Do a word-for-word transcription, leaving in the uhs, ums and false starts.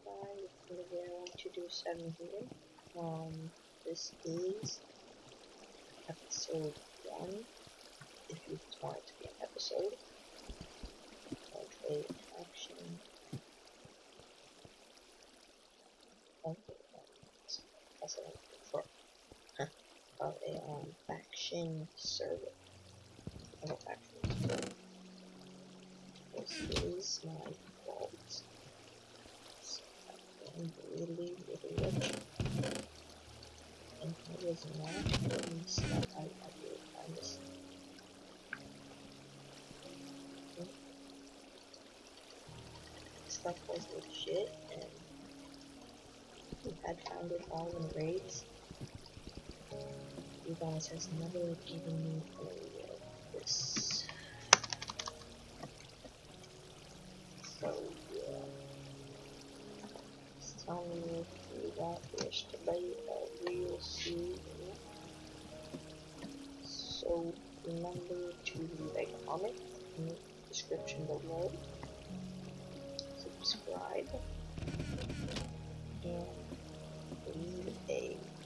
guys, today I want to do seven here. Um, this is episode one, if you want it to be an episode. Okay, action. Okay, that's what I'm looking for. Huh. Of a um, faction server. Of a faction server. This is my fault. I'm really, really rich. And I was not getting stuff I, I did. I just stuff was legit, and we had found it all in raids. You guys has never given me any of this. So yeah. Just tell me if you want this to be a real series. So remember to leave a comment in the description below. Subscribe and leave a